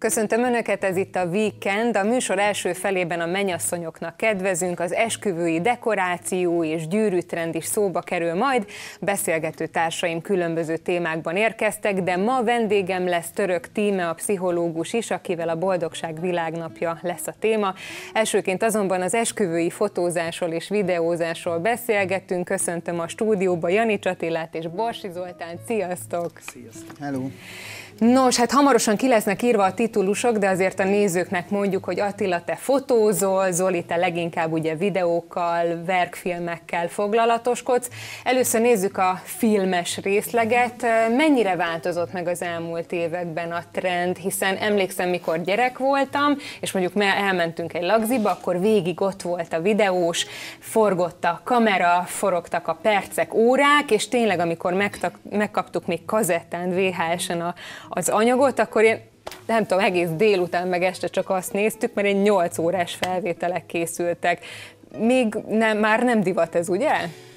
Köszöntöm Önöket, ez itt a Weekend. A műsor első felében a mennyasszonyoknak kedvezünk, az esküvői dekoráció és gyűrűtrend is szóba kerül majd. Beszélgető társaim különböző témákban érkeztek, de ma vendégem lesz Török Tíme, a pszichológus is, akivel a Boldogság Világnapja lesz a téma. Elsőként azonban az esküvői fotózásról és videózásról beszélgettünk. Köszöntöm a stúdióba Janics Attilát és Borsi Zoltánt. Sziasztok! Sziasztok! Hello! Nos, hát hamarosan ki lesznek írva a titulusok, de azért a nézőknek mondjuk, hogy Attila, te fotózol, Zoli, te leginkább ugye videókkal, verkfilmekkel foglalatoskodsz. Először nézzük a filmes részleget. Mennyire változott meg az elmúlt években a trend, hiszen emlékszem, mikor gyerek voltam, és mondjuk elmentünk egy lagziba, akkor végig ott volt a videós, forgott a kamera, forogtak a percek, órák, és tényleg, amikor megkaptuk még kazettán, VHS-en az anyagot, akkor én nem tudom, egész délután meg este csak azt néztük, mert 8 órás felvételek készültek. Még már nem divat ez, ugye?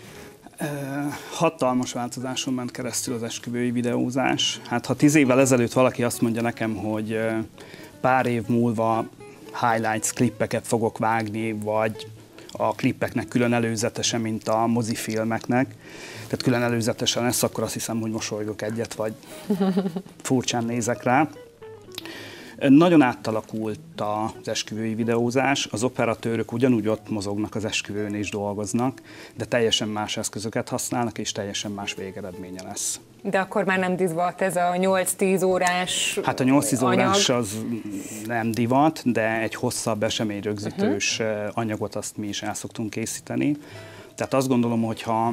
Hatalmas változáson ment keresztül az esküvői videózás. Hát ha 10 évvel ezelőtt valaki azt mondja nekem, hogy pár év múlva highlights, klippeket fogok vágni, vagy a klippeknek külön előzetesen, mint a mozifilmeknek, tehát külön előzetesen lesz, akkor azt hiszem, hogy mosolygok egyet, vagy furcsán nézek rá. Nagyon átalakult az esküvői videózás, az operatőrök ugyanúgy ott mozognak az esküvőn és dolgoznak, de teljesen más eszközöket használnak, és teljesen más végeredménye lesz. De akkor már nem divat ez a 8-10 órás Hát a 8-10 órás az nem divat, de egy hosszabb eseményrögzítős anyagot azt mi is el szoktunk készíteni. Tehát azt gondolom, hogyha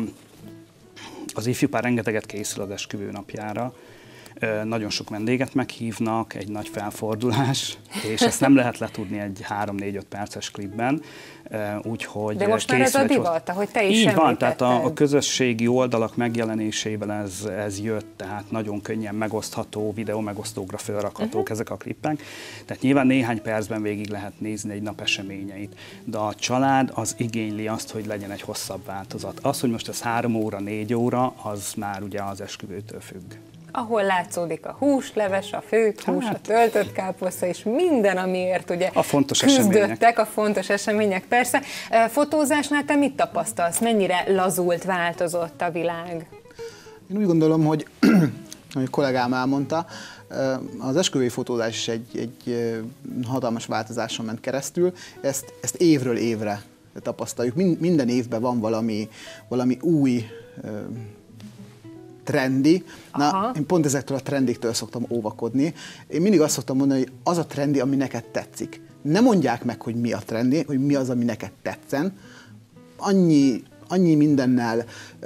az ifjúpár rengeteget készül az esküvő napjára, nagyon sok vendéget meghívnak, egy nagy felfordulás, és ezt nem lehet letudni egy 3-4-5 perces klipben. Úgyhogy de most már ez a divat, ahogy te is így van, tehát a közösségi oldalak megjelenésével ez jött, tehát nagyon könnyen megosztható, videó megosztókra felrakhatók ezek a klippek. Tehát nyilván néhány percben végig lehet nézni egy nap eseményeit, de a család az igényli azt, hogy legyen egy hosszabb változat. Az, hogy most ez 3 óra, 4 óra, az már ugye az esküvőtől függ. Ahol látszódik a húsleves, a főtt hús, a töltött káposzta és minden, amiért ugye a fontos küzdöttek, események. a fontos események, persze. Fotózásnál te mit tapasztalsz? Mennyire lazult, változott a világ? Én úgy gondolom, hogy ahogy a kollégám elmondta, az esküvői fotózás is egy hatalmas változáson ment keresztül. Ezt évről évre tapasztaljuk. Minden évben van valami új trendi. Na, én pont ezektől a trendiktől szoktam óvakodni. Én mindig azt szoktam mondani, hogy az a trendi, ami neked tetszik. Ne mondják meg, hogy mi a trendi, hogy mi az, ami neked tetszen. Annyi mindennel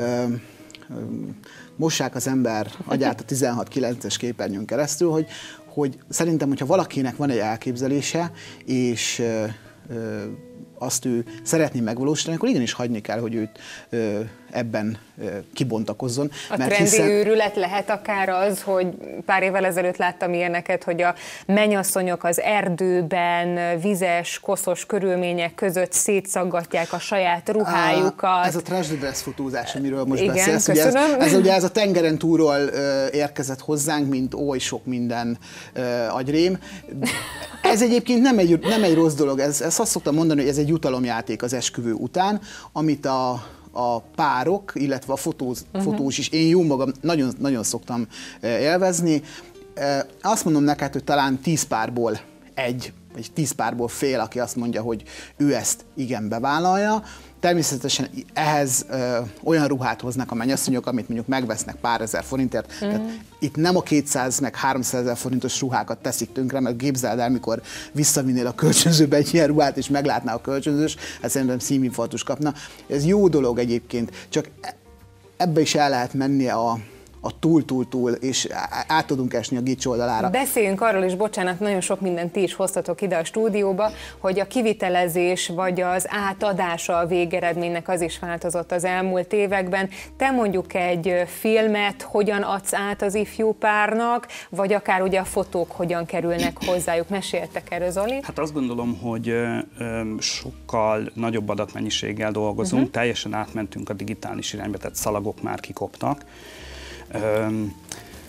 mossák az ember agyát a 16:9-es képernyőn keresztül, hogy szerintem, hogyha valakinek van egy elképzelése, és azt ő szeretné megvalósítani, akkor igenis hagyni kell, hogy őt ebben kibontakozzon. A trendi őrület lehet akár az, hogy pár évvel ezelőtt láttam ilyeneket, hogy a mennyasszonyok az erdőben, vizes, koszos körülmények között szétszaggatják a saját ruhájukat. Ez a trash dress fotózás, amiről most igen, beszélsz. Ugye ez a tengeren túlról érkezett hozzánk, mint oly sok minden agyrém. Ez egyébként nem egy rossz dolog, ezt azt szoktam mondani, hogy ez egy jutalomjáték az esküvő után, amit a párok, illetve a fotós is, én jó magam nagyon, nagyon szoktam élvezni. Azt mondom neked, hogy talán 10 párból egy, vagy 10 párból fél, aki azt mondja, hogy ő ezt igen bevállalja. Természetesen ehhez olyan ruhát hoznak a mennyasszonyok, amit mondjuk megvesznek pár ezer forintért. Tehát itt nem a 200 meg 300 000 forintos ruhákat teszik tönkre, mert képzeld el, mikor visszavinnél a kölcsönzőbe egy ilyen ruhát, és meglátná a kölcsönzős, hát szerintem szívinfarktus kapna. Ez jó dolog egyébként, csak ebbe is el lehet menni a túl, és át tudunk esni a gics oldalára. Beszéljünk arról is, bocsánat, nagyon sok mindent ti is hoztatok ide a stúdióba, hogy a kivitelezés vagy az átadása a végeredménynek az is változott az elmúlt években. Te mondjuk egy filmet hogyan adsz át az ifjú párnak, vagy akár ugye a fotók hogyan kerülnek hozzájuk? Meséltek erről, Zoli? Hát azt gondolom, hogy sokkal nagyobb adatmennyiséggel dolgozunk, teljesen átmentünk a digitális irányba, tehát szalagok már kikoptak.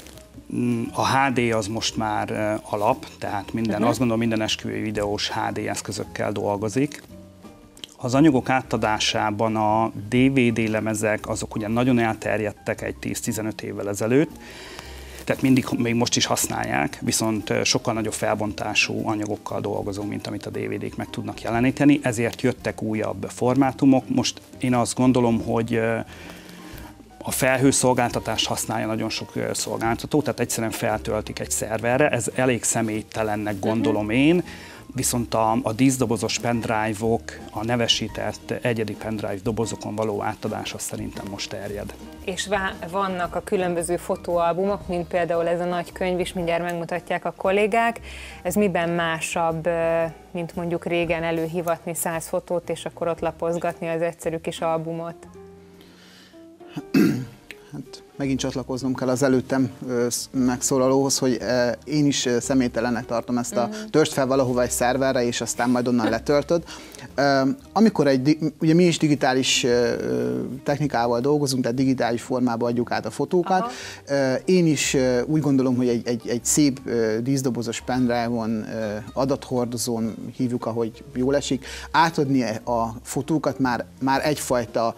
A HD az most már alap, tehát azt gondolom minden esküvői videós HD eszközökkel dolgozik. Az anyagok átadásában a DVD lemezek azok ugye nagyon elterjedtek egy 10-15 évvel ezelőtt, tehát még most is használják, viszont sokkal nagyobb felbontású anyagokkal dolgozunk, mint amit a DVD-k meg tudnak jeleníteni, ezért jöttek újabb formátumok. Most én azt gondolom, hogy a felhőszolgáltatást használja nagyon sok szolgáltató, tehát egyszerűen feltöltik egy szerverre, ez elég személytelennek gondolom én, viszont a díszdobozos pendrive-ok, a nevesített egyedi pendrive dobozokon való átadása szerintem most terjed. És vannak a különböző fotóalbumok, mint például ez a nagy könyv is, mindjárt megmutatják a kollégák. Ez miben másabb, mint mondjuk régen előhivatni 100 fotót, és akkor ott lapozgatni az egyszerű kis albumot? Hát megint csatlakoznom kell az előttem megszólalóhoz, hogy én is személytelennek tartom ezt a törst fel valahova egy szerverre, és aztán majd onnan letöltöd. Amikor ugye mi is digitális technikával dolgozunk, tehát digitális formában adjuk át a fotókat, én is úgy gondolom, hogy egy szép díszdobozos pendrive-on, adathordozón hívjuk, ahogy jól esik, átadni a fotókat már egyfajta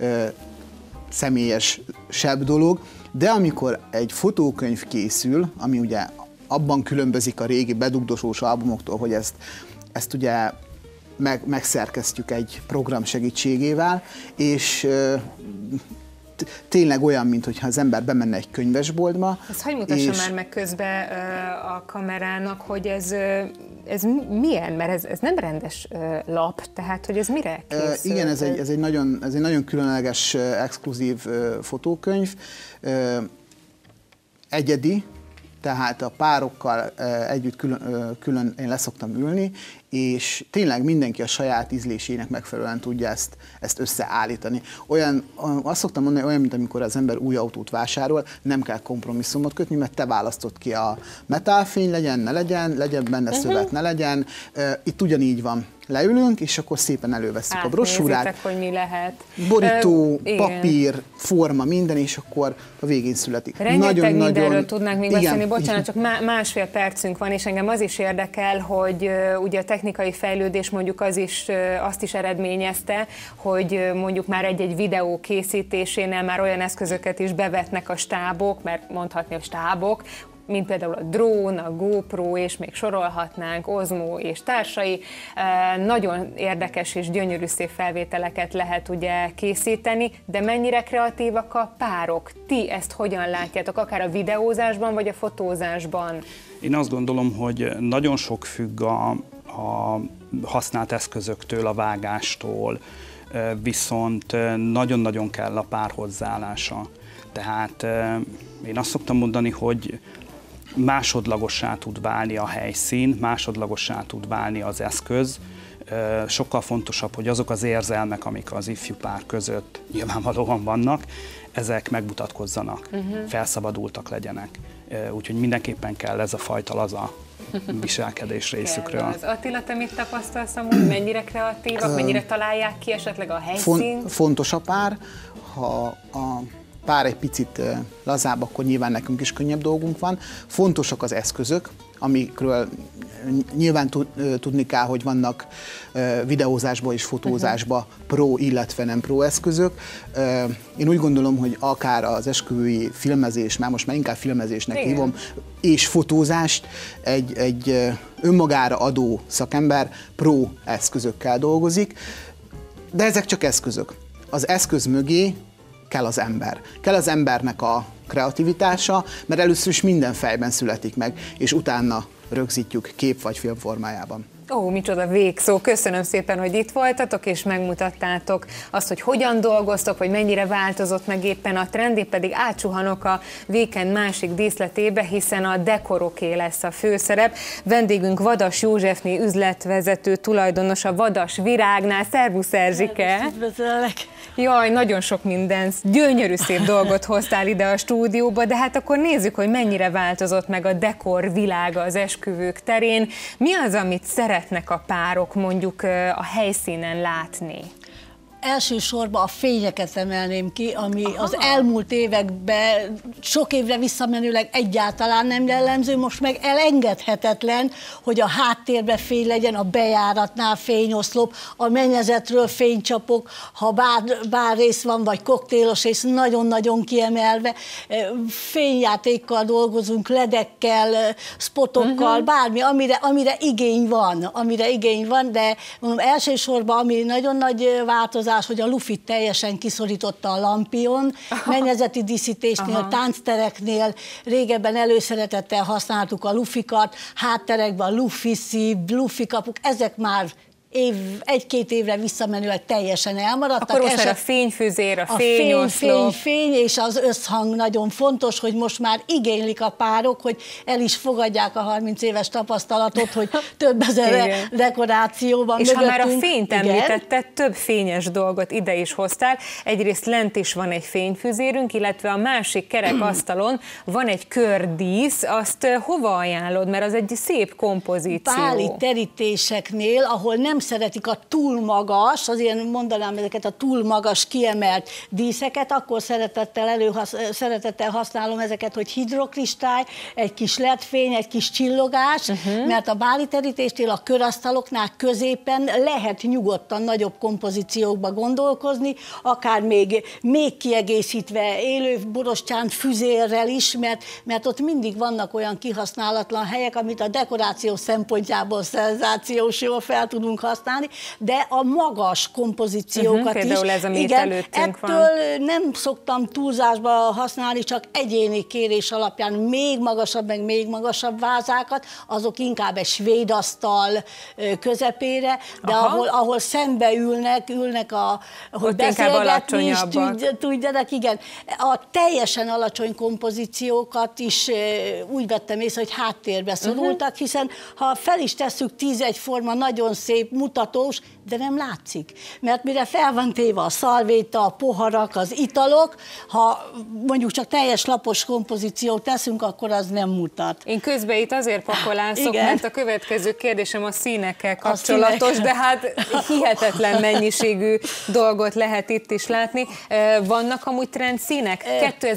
személyesebb dolog, de amikor egy fotókönyv készül, ami ugye abban különbözik a régi bedugdosós albumoktól, hogy ezt ugye megszerkesztjük egy program segítségével, és tényleg olyan, mintha az ember bemenne egy könyvesboltba. Ezt hogy mutassa már meg közben a kamerának, hogy ez milyen? Mert ez nem rendes lap, tehát hogy ez mire készül? Igen, ez egy nagyon különleges, exkluzív fotókönyv. Egyedi, tehát a párokkal együtt külön én leszoktam ülni, és tényleg mindenki a saját ízlésének megfelelően tudja ezt összeállítani. Azt szoktam mondani, olyan, mint amikor az ember új autót vásárol, nem kell kompromisszumot kötni, mert te választod ki a metálfény, legyen, ne legyen benne szövet, ne legyen. Itt ugyanígy van. Leülünk, és akkor szépen elővesszük a brossúrát. Hogy mi lehet. Borító, papír, forma, minden, és akkor a végén születik. Rengeteg mindenről tudnánk még beszélni, bocsánat, csak másfél percünk van, és engem az is érdekel, hogy ugye a technikai fejlődés mondjuk azt is eredményezte, hogy mondjuk már egy videó készítésénél már olyan eszközöket is bevetnek a stábok, mert mondhatni a stábok, mint például a drón, a GoPro, és még sorolhatnánk, Osmo és társai. Nagyon érdekes és gyönyörű szép felvételeket lehet ugye készíteni, de mennyire kreatívak a párok? Ti ezt hogyan látjátok, akár a videózásban, vagy a fotózásban? Én azt gondolom, hogy nagyon sok függ a használt eszközöktől, a vágástól, viszont nagyon-nagyon kell a pár hozzáállása. Tehát én azt szoktam mondani, hogy másodlagossá tud válni a helyszín, másodlagossá tud válni az eszköz. Sokkal fontosabb, hogy azok az érzelmek, amik az ifjú pár között nyilvánvalóan vannak, ezek megmutatkozzanak, felszabadultak legyenek. Úgyhogy mindenképpen kell ez a fajta laza viselkedés részükről. Az Attila, te mit tapasztalsz amúgy? Mennyire kreatívak, mennyire találják ki esetleg a helyszínt? Fontos a pár, ha a pár egy picit lazább, akkor nyilván nekünk is könnyebb dolgunk van. Fontosak az eszközök, amikről nyilván tudni kell, hogy vannak videózásban és fotózásban pro, illetve nem pro eszközök. Én úgy gondolom, hogy akár az esküvői filmezés, már most már inkább filmezésnek hívom, és fotózást egy önmagára adó szakember pro eszközökkel dolgozik, de ezek csak eszközök. Az eszköz mögé kell az ember. Kell az embernek a kreativitása, mert először is minden fejben születik meg, és utána rögzítjük kép vagy film formájában. Ó, micsoda végszó! Köszönöm szépen, hogy itt voltatok, és megmutattátok azt, hogy hogyan dolgoztok, hogy mennyire változott meg éppen a trend, én pedig átsuhanok a Weekend másik díszletébe, hiszen a dekoroké lesz a főszerep. Vendégünk Vadas Józsefné üzletvezető tulajdonos a Vadas Virágnál. Szervusz, Erzsike! Üdvözöllek! Jaj, nagyon sok minden, gyönyörű szép dolgot hoztál ide a stúdióba, de hát akkor nézzük, hogy mennyire változott meg a dekor világa az esküvők terén. Mi az, amit szeretnek a párok mondjuk a helyszínen látni? elsősorban a fényeket emelném ki, ami az elmúlt években sok évre visszamenőleg egyáltalán nem jellemző, most meg elengedhetetlen, hogy a háttérben fény legyen, a bejáratnál fényoszlop, a mennyezetről fénycsapok, ha bár rész van, vagy koktélos rész, nagyon-nagyon kiemelve, fényjátékkal dolgozunk, ledekkel, spotokkal, bármi, amire igény van, de mondom, elsősorban, ami nagyon nagy változás, hogy a lufit teljesen kiszorította a lampion, mennyezeti díszítésnél, tánctereknél, régebben előszeretettel használtuk a lufikat, hátterekben a lufiszív, lufikapuk, ezek már egy-két évre visszamenőleg teljesen elmaradtak. Akkor most már a fényfüzér, a fényoszlop. Fény és az összhang nagyon fontos, hogy most már igénylik a párok, hogy el is fogadják a 30 éves tapasztalatot, hogy több ezer dekorációban és mögöttünk. Ha már a fényt említetted, több fényes dolgot ide is hoztál. Egyrészt lent is van egy fényfüzérünk, illetve a másik kerekasztalon van egy kördísz. Azt hova ajánlod? Mert az egy szép kompozíció. Báli terítéseknél, ahol nem szeretik a túl magas, azért mondanám ezeket a túl magas kiemelt díszeket, akkor szeretettel használom ezeket, hogy hidrokristály, egy kis LED-fény, egy kis csillogás, mert a báli terítésnél, a körasztaloknál középen lehet nyugodtan nagyobb kompozíciókba gondolkozni, akár még kiegészítve élő borostyán füzérrel is, mert ott mindig vannak olyan kihasználatlan helyek, amit a dekoráció szempontjából szenzációs jól fel tudunk használni, de a magas kompozíciókat például is. Ez, ami igen, előttünk ettől van. Nem szoktam túlzásba használni, csak egyéni kérés alapján még magasabb vázákat, azok inkább egy svéd asztal közepére, de ahol szembe ülnek hogy beszélgetni is tudjanak, igen. A teljesen alacsony kompozíciókat is úgy vettem észre, hogy háttérbe szorultak, hiszen ha fel is tesszük 10 egyforma, nagyon szép, mutatós, de nem látszik. Mert mire fel van téve a szalvéta, a poharak, az italok, ha mondjuk csak teljes lapos kompozíciót teszünk, akkor az nem mutat. Én közben itt azért pakolászok, mert a következő kérdésem a színekkel kapcsolatos, de hát hihetetlen mennyiségű dolgot lehet itt is látni. Vannak amúgy trendszínek?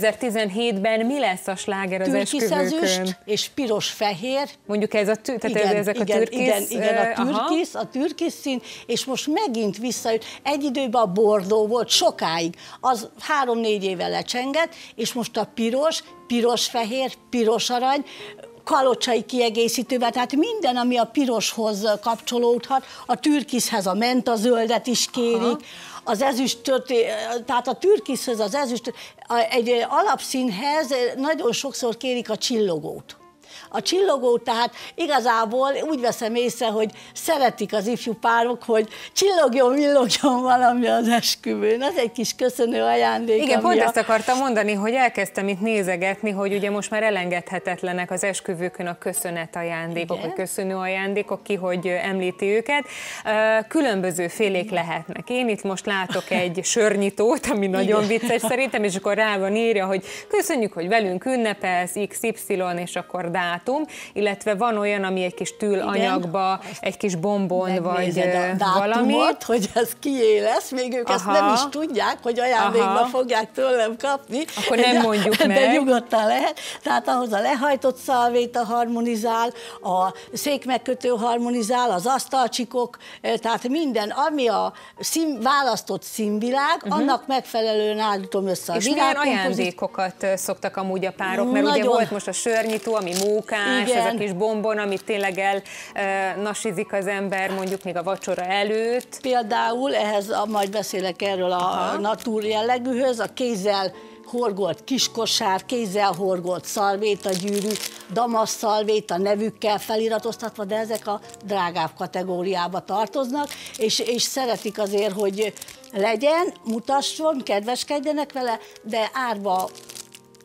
2017-ben mi lesz a sláger az esküvőkön? És piros-fehér. Mondjuk ezek a türkisz? Igen, a türkisz szín, és most megint visszajött. Egy időben a bordó volt sokáig, az 3-4 éve lecsengett, és most a piros-fehér, piros-arany, kalocsai kiegészítővel, tehát minden, ami a piroshoz kapcsolódhat, a türkiszhez a mentazöldet is kérik, az ezüstöt, tehát a türkiszhöz az ezüstöt, egy alapszínhez nagyon sokszor kérik a csillogót. A csillogó, tehát igazából úgy veszem észre, hogy szeretik az ifjú párok, hogy csillogjon, villogjon valami az esküvőn. Ez egy kis köszönő ajándék. Igen, pont ezt akartam mondani, hogy elkezdtem itt nézegetni, hogy ugye most már elengedhetetlenek az esküvőkön a köszönet ajándékok, a köszönő ajándékok, ki hogy említi őket. Különböző félék lehetnek. Én itt most látok egy sörnyitót, ami nagyon vicces szerintem, és akkor rá van írja, hogy köszönjük, hogy velünk ünnepelsz, XY, és akkor dátum, illetve van olyan, ami egy kis tűlanyagba, egy kis bombon, vagy valami. Hogy ez kié lesz, még ők ezt nem is tudják, hogy ajándékba fogják tőlem kapni. Akkor nem mondjuk meg. De nyugodtan lehet. Tehát ahhoz a lehajtott szalvéta harmonizál, a székmegkötő harmonizál, az asztalcsikok, tehát minden, ami a választott színvilág, annak megfelelően állítom össze a és milyen ajándékokat szoktak amúgy a párok, mert ugye volt most a sörnyitó, ami mókás, ez a kis bombon, amit tényleg elnasizik az ember, mondjuk még a vacsora előtt. Például ehhez, majd beszélek erről a natúr jellegűhöz, a kézzel horgolt kiskosár, kézzel horgolt szalvétagyűrű, damasz szalvéta nevükkel feliratoztatva, de ezek a drágább kategóriába tartoznak, és szeretik azért, hogy legyen, mutasson, kedveskedjenek vele, de árba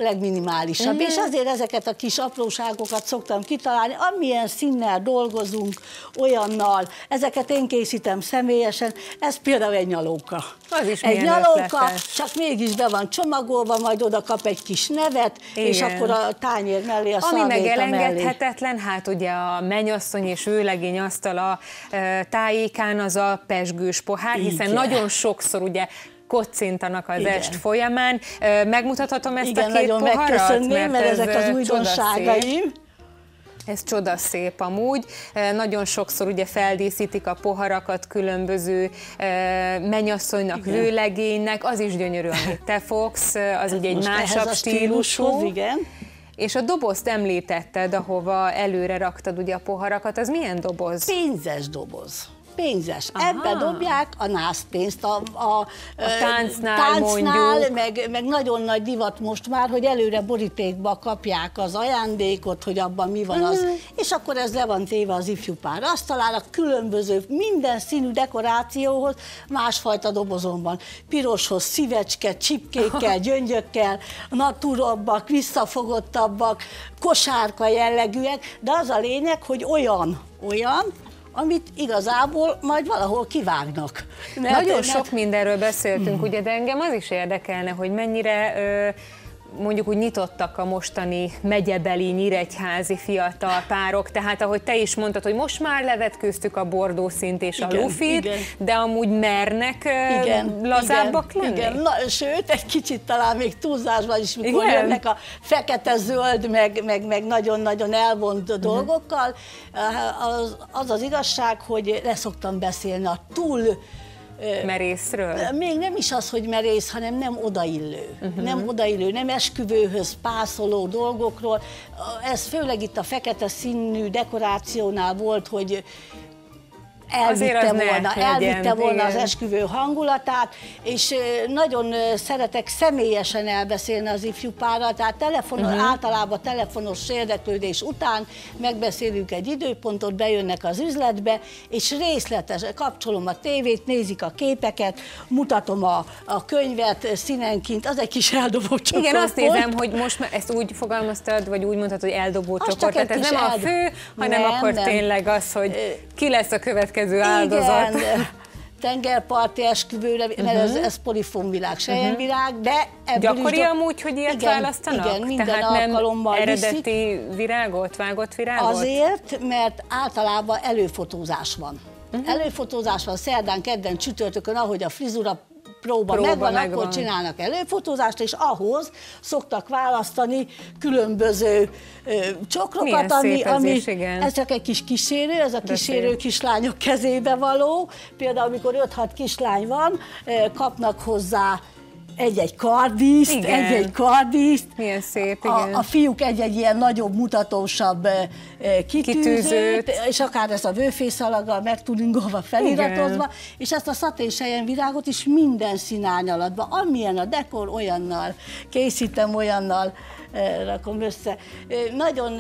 legminimálisabb. És azért ezeket a kis apróságokat szoktam kitalálni, amilyen színnel dolgozunk, olyannal, ezeket én készítem személyesen, ez például egy nyalóka. Az is egy milyen nyalóka, ötletes. csak mégis be van csomagolva, majd oda kap egy kis nevet, Igen. és akkor a tányér mellé, a Ami meg szalvéta mellé. elengedhetetlen, hát ugye a mennyasszony és vőlegény asztala tájékán az a pezsgős pohár, hiszen Igen. nagyon sokszor ugye kocintanak az Igen. est folyamán. Megmutathatom ezt Igen, a két nagyon poharat? megköszönném, mert ezek az csodaszép. újdonságaim. Ez csodaszép amúgy. Nagyon sokszor ugye feldíszítik a poharakat különböző mennyasszonynak, vőlegénynek. Az is gyönyörű, amit te fogsz, az ugye egy Most ehhez másabb a stílusú. igen. És a dobozt említetted, ahova előre raktad ugye a poharakat, az milyen doboz? Pénzes doboz. Pénzes. Aha. Ebbe dobják a nászpénzt, a táncnál mondjuk. meg nagyon nagy divat most már, hogy előre borítékba kapják az ajándékot, hogy abban mi van az. És akkor ez le van téve az ifjú pár asztalára, különböző, minden színű dekorációhoz másfajta dobozon van. Piroshoz szívecske, csipkékkel, gyöngyökkel, natúrabbak, visszafogottabbak, kosárka jellegűek, de az a lényeg, hogy olyan, amit igazából majd valahol kivágnak. Nagyon sok mindenről beszéltünk, ugye, de engem az is érdekelne, hogy mennyire mondjuk úgy nyitottak a mostani megyebeli, nyíregyházi fiatal párok, tehát ahogy te is mondtad, hogy most már levetkőztük a bordószint és a lufit, de amúgy mernek lazábbak lenni? Igen, na, sőt, egy kicsit talán még túlzásban is, mikor jönnek a fekete-zöld, meg nagyon-nagyon elvont dolgokkal, az igazság, hogy leszoktam beszélni a túl merészről? Még nem is az, hogy merész, hanem nem odaillő. Nem odaillő, nem esküvőhöz pászoló dolgokról. Ez főleg itt a fekete színű dekorációnál volt, hogy elvitte volna az esküvő hangulatát, és nagyon szeretek személyesen elbeszélni az ifjú párral, tehát általában telefonos érdeklődés után megbeszélünk egy időpontot, bejönnek az üzletbe, és részletes, kapcsolom a tévét, nézik a képeket, mutatom a könyvet színenként, az egy kis eldobó csokor. Igen, azt nézem, hogy most ezt úgy fogalmaztad, vagy úgy mondtad, hogy eldobó csokor, tehát ez nem a fő, hanem akkor tényleg az, hogy ki lesz a következő áldozat. Igen, tengerparti esküvőre, mert ez polifonvilág, selyemvirág, de ebből gyakori is amúgy, hogy ilyet választanak? Igen, minden tehát alkalommal nem eredeti virágot, vágott virágot? Azért, mert általában előfotózás van. Előfotózás van szerdán, kedden, csütörtökön, ahogy a frizura próba megvan, akkor csinálnak előfotózást, és ahhoz szoktak választani különböző csokrokat, ami ez csak egy kis kísérő, ez a kísérő kislányok kezébe való. Például, amikor 5-6 kislány van, kapnak hozzá egy-egy kardíszt, Milyen szép, igen. A fiúk egy-egy ilyen nagyobb, mutatósabb kitűzőt, és akár ez a vőfészalaggal megtuningolva, feliratozva, igen. És ezt a szaténselyemvirágot is minden színárnyalatban, amilyen a dekor, olyannal készítem, olyannal rakom össze. Nagyon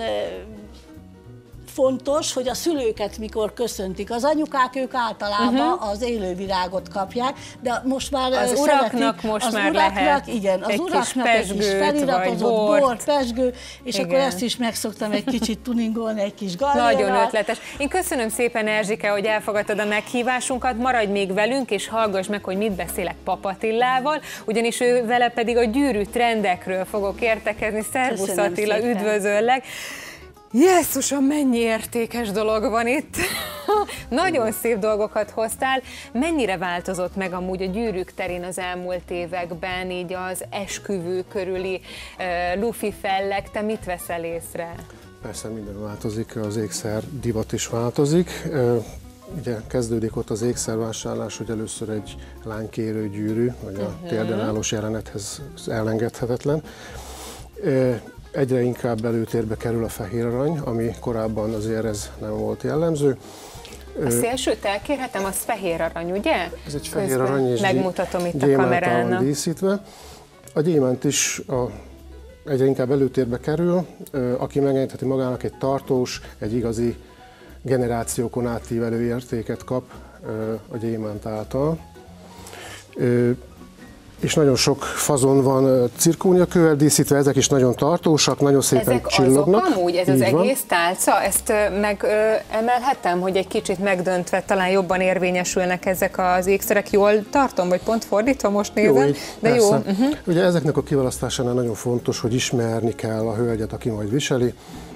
fontos, hogy a szülőket mikor köszöntik. Az anyukák, ők általában az élővirágot kapják, de most már az uraknak most már lehet igen, az uraknak egy kis feliratozott bor, pezsgő, és igen. Akkor ezt is megszoktam egy kicsit tuningolni, egy kis gallérral. Nagyon ötletes. Én köszönöm szépen, Erzsike, hogy elfogadtad a meghívásunkat, maradj még velünk, és hallgass meg, hogy mit beszélek Pap Attilával, ugyanis ő vele pedig a gyűrű trendekről fogok értekezni. Szervusz Attila, üdvözöllek! Jesszusom, mennyi értékes dolog van itt! Nagyon szép dolgokat hoztál. Mennyire változott meg amúgy a gyűrűk terén az elmúlt években, így az esküvő körüli lufi felleg? Te mit veszel észre? Persze minden változik, az ékszer divat is változik. Ugye kezdődik ott az ékszervásárlás, hogy először egy lánykérő gyűrű, vagy a térden állós jelenethez elengedhetetlen. Egyre inkább előtérbe kerül a fehér arany, ami korábban azért ez nem volt jellemző. A szélsőt elkérhetem, az fehér arany, ugye? Ez egy fehér arany és megmutatom itt a kamerának. Van díszítve. A gyémánt is egyre inkább előtérbe kerül, aki megengedheti magának egy tartós, egy igazi generációkon átívelő értéket kap a gyémánt által. és nagyon sok fazon van cirkóniakővel díszítve, ezek is nagyon tartósak, nagyon szépen ezek csillognak. Azok amúgy, ez az Így van. egész tálca, ezt emelhetem, hogy egy kicsit megdöntve talán jobban érvényesülnek ezek az ékszerek. Jól tartom, vagy pont fordítva most nézem? Jó, így, de persze. jó. Ugye ezeknek a kiválasztásánál nagyon fontos, hogy ismerni kell a hölgyet, aki majd viseli,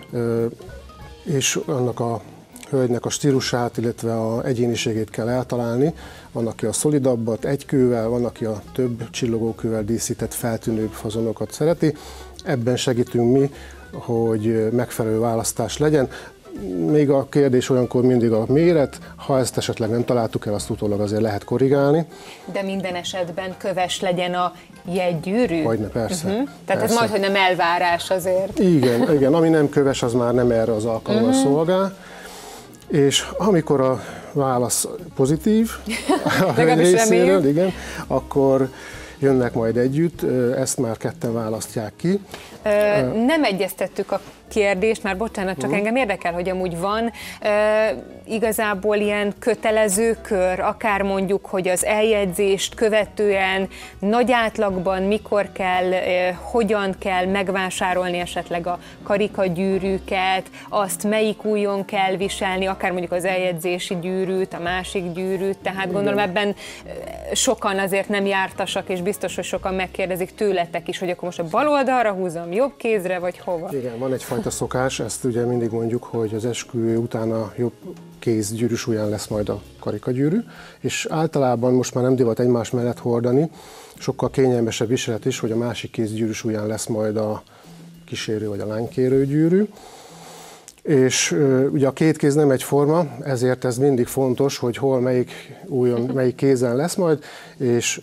és annak a hölgynek a stílusát, illetve a egyéniségét kell eltalálni. Van, aki a szolidabbat egy kővel, van, aki a több csillogókővel díszített feltűnőbb fazonokat szereti. Ebben segítünk mi, hogy megfelelő választás legyen. Még a kérdés olyankor mindig a méret, ha ezt esetleg nem találtuk el, azt utólag azért lehet korrigálni. De minden esetben köves legyen a jegygyűrű? Hogyne, persze. Tehát persze. ez majd, hogy nem elvárás azért. Igen, ami nem köves, az már nem erre az alkalomra szolgál. És amikor a válasz pozitív a hölgy részéről, igen, akkor jönnek majd együtt, ezt már ketten választják ki. Nem egyeztettük a kérdést, már bocsánat, csak engem érdekel, hogy amúgy van igazából ilyen kötelező kör, akár mondjuk, hogy az eljegyzést követően nagy átlagban mikor kell, hogyan kell megvásárolni esetleg a karikagyűrűket, azt melyik újon kell viselni, akár mondjuk az eljegyzési gyűrűt, a másik gyűrűt, tehát gondolom ebben sokan azért nem jártasak, és biztos, hogy sokan megkérdezik tőletek is, hogy akkor most a bal oldalra húzom, jobb kézre, vagy hova? Igen, van egyfajta szokás, ezt ugye mindig mondjuk, hogy az esküvő után a jobb kéz gyűrűsujján lesz majd a karikagyűrű, és általában most már nem divat egymás mellett hordani, sokkal kényelmesebb viselet is, hogy a másik kéz gyűrűsujján lesz majd a kísérő vagy a lánykérő gyűrű. És ugye a két kéz nem egyforma, ezért ez mindig fontos, hogy hol melyik kézen lesz majd, és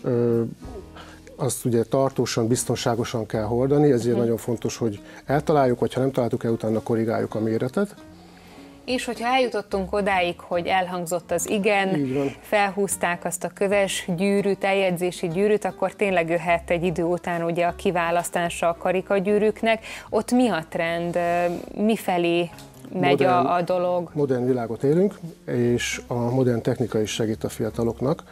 azt ugye tartósan, biztonságosan kell hordani, ezért nagyon fontos, hogy eltaláljuk, vagy ha nem találtuk el, utána korrigáljuk a méretet. És hogyha eljutottunk odáig, hogy elhangzott az igen, felhúzták azt a köves gyűrűt, eljegyzési gyűrűt, akkor tényleg jöhet egy idő után ugye a kiválasztása a karikagyűrűknek. Ott mi a trend? Mifelé megy a dolog? Modern világot élünk, és a modern technika is segít a fiataloknak.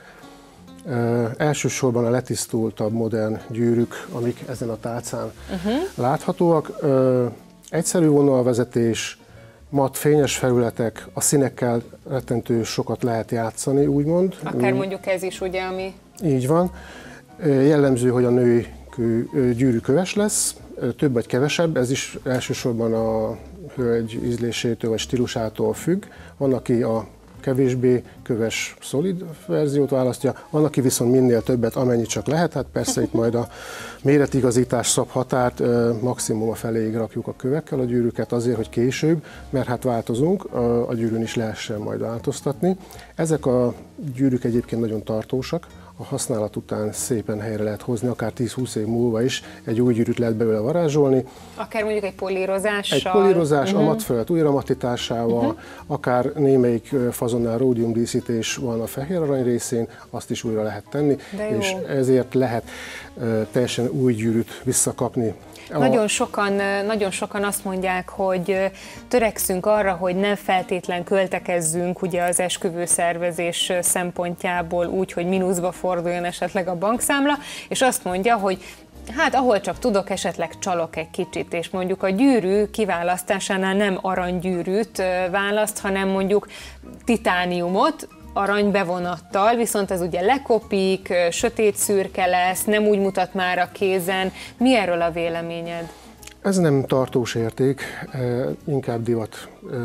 Elsősorban a letisztultabb modern gyűrűk, amik ezen a tálcán láthatóak. Egyszerű vonalvezetés, matt fényes felületek, a színekkel rettentő sokat lehet játszani, úgymond. Akár mondjuk ez is, ugye, ami... Így van. Jellemző, hogy a női gyűrű köves lesz, több vagy kevesebb, ez is elsősorban a hölgy ízlésétől vagy stílusától függ. Van, aki a kevésbé köves, szolid verziót választja, van, aki viszont minél többet, amennyit csak lehet, hát persze itt majd a méretigazítás szab határt, maximum a feléig rakjuk a kövekkel a gyűrűket azért, hogy később, mert hát változunk, a gyűrűn is lehessen majd változtatni. Ezek a gyűrűk egyébként nagyon tartósak, a használat után szépen helyre lehet hozni, akár 10-20 év múlva is egy új gyűrűt lehet belőle varázsolni. Akár mondjuk egy polírozással. Egy polírozás, a mattfelület újramatításával, akár némelyik fazonnál ródium díszítés van a fehér arany részén, azt is újra lehet tenni, és ezért lehet teljesen új gyűrűt visszakapni. Nagyon sokan azt mondják, hogy törekszünk arra, hogy nem feltétlen költekezzünk ugye az esküvőszervezés szempontjából úgy, hogy mínuszba forduljon esetleg a bankszámla, és azt mondja, hogy hát ahol csak tudok, esetleg csalok egy kicsit, és mondjuk a gyűrű kiválasztásánál nem aranygyűrűt választ, hanem mondjuk titániumot, aranybevonattal, viszont ez ugye lekopik, sötét szürke lesz, nem úgy mutat már a kézen. Mi erről a véleményed? Ez nem tartós érték, inkább divat.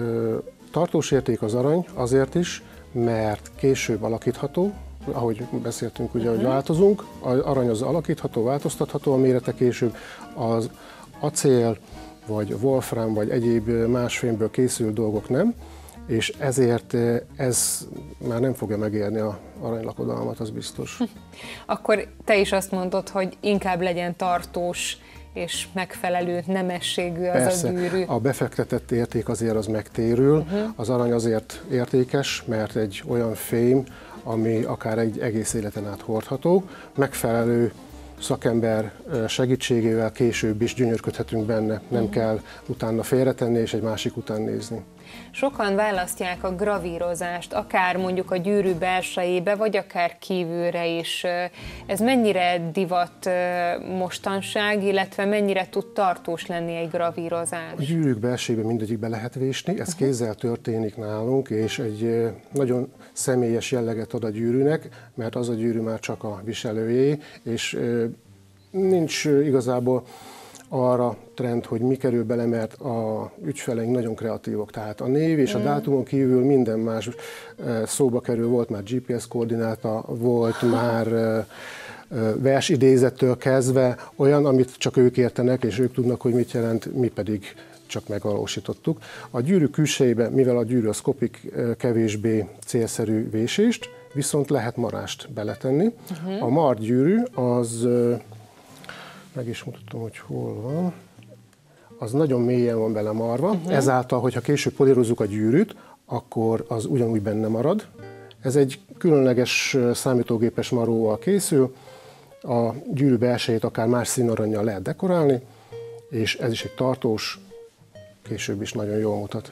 Tartós érték az arany azért is, mert később alakítható, ahogy beszéltünk, ugye, hogy változunk, az arany az alakítható, változtatható a mérete később, az acél, vagy wolfram, vagy egyéb más fémből készült dolgok nem, és ezért ez már nem fogja megérni az aranylakodalmat, az biztos. Akkor te is azt mondod, hogy inkább legyen tartós és megfelelő nemességű az Persze, a gyűrű. A befektetett érték azért az megtérül, az arany azért értékes, mert egy olyan fém, ami akár egy egész életen át hordható, megfelelő szakember segítségével később is gyönyörködhetünk benne, nem kell utána félretenni és egy másik után nézni. Sokan választják a gravírozást, akár mondjuk a gyűrű belsejébe, vagy akár kívülre is. Ez mennyire divat mostanság, illetve mennyire tud tartós lenni egy gravírozás? A gyűrűk belsejébe mindegyikbe lehet vésni, ez kézzel történik nálunk, és egy nagyon személyes jelleget ad a gyűrűnek, mert az a gyűrű már csak a viselőjé, és nincs igazából arra trend, hogy mi kerül bele, mert a ügyfeleink nagyon kreatívok. Tehát a név és a dátumon kívül minden más szóba kerül, volt már GPS koordináta, volt már versidézettől kezdve olyan, amit csak ők értenek, és ők tudnak, hogy mit jelent, mi pedig csak megvalósítottuk. A gyűrű külsejében, mivel a gyűrű az kopik, kevésbé célszerű vésést, viszont lehet marást beletenni. A mart gyűrű az, meg is mutatom, hogy hol van, az nagyon mélyen van bele marva, ezáltal, hogyha később polírozzuk a gyűrűt, akkor az ugyanúgy benne marad. Ez egy különleges számítógépes maróval készül, a gyűrű belsejét akár más színarannnyal lehet dekorálni, és ez is egy tartós, később is nagyon jól mutat.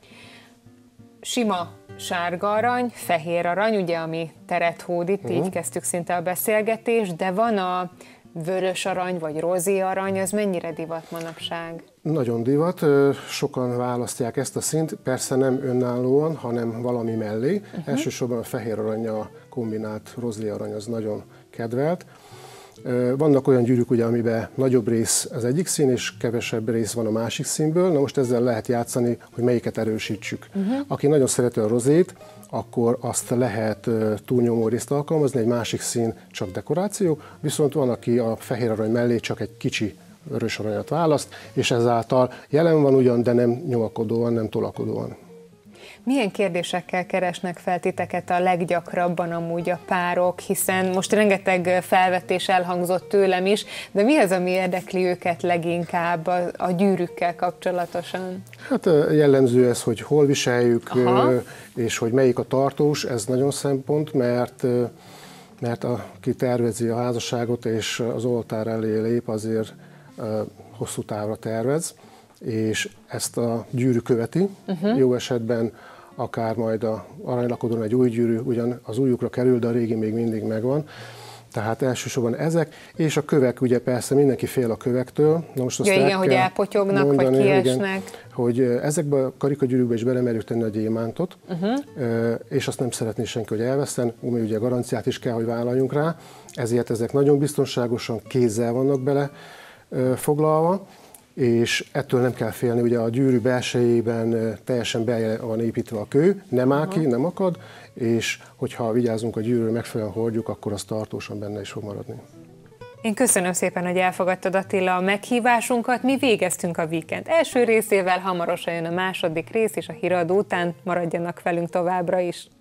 Sima sárga arany, fehér arany, ugye, ami teret hódít, így kezdtük szinte a beszélgetést, de van a vörös arany, vagy rozé arany, az mennyire divat manapság? Nagyon divat, sokan választják ezt a színt, persze nem önállóan, hanem valami mellé. Elsősorban a fehér arannyal kombinált rozé arany az nagyon kedvelt. Vannak olyan gyűrűk, ugye, amiben nagyobb rész az egyik szín, és kevesebb rész van a másik színből. Na most ezzel lehet játszani, hogy melyiket erősítsük. Aki nagyon szereti a rozét, akkor azt lehet túlnyomó részt alkalmazni, egy másik szín csak dekoráció, viszont van, aki a fehér arany mellé csak egy kicsi vörös aranyat választ, és ezáltal jelen van ugyan, de nem nyomakodóan, nem tolakodóan. Milyen kérdésekkel keresnek fel titeket a leggyakrabban amúgy a párok, hiszen most rengeteg felvetés elhangzott tőlem is, de mi az, ami érdekli őket leginkább a gyűrűkkel kapcsolatosan? Hát jellemző ez, hogy hol viseljük, és hogy melyik a tartós, ez nagyon szempont, mert aki tervezi a házasságot és az oltár elé lép, azért hosszú távra tervez, és ezt a gyűrű követi, jó esetben akár majd a aranylakodon egy új gyűrű ugyan az újukra kerül, de a régi még mindig megvan. Tehát elsősorban ezek, és a kövek, ugye persze mindenki fél a kövektől. Na most azt igen, hogy elpotyognak, mondani, vagy kiesnek. Igen, hogy ezekbe a karikagyűrűkbe is belemerjük tenni a gyémántot, és azt nem szeretné senki, hogy elveszten, mi ugye garanciát is kell, hogy vállaljunk rá, ezért ezek nagyon biztonságosan kézzel vannak bele foglalva, és ettől nem kell félni, ugye a gyűrű belsejében teljesen be van építve a kő, nem áll ki, nem akad, és hogyha vigyázunk a gyűrűre, megfelelően hordjuk, akkor az tartósan benne is fog maradni. Én köszönöm szépen, hogy elfogadtad, Attila, a meghívásunkat. Mi végeztünk a Weekend első részével, hamarosan jön a második rész, és a híradó után maradjanak velünk továbbra is.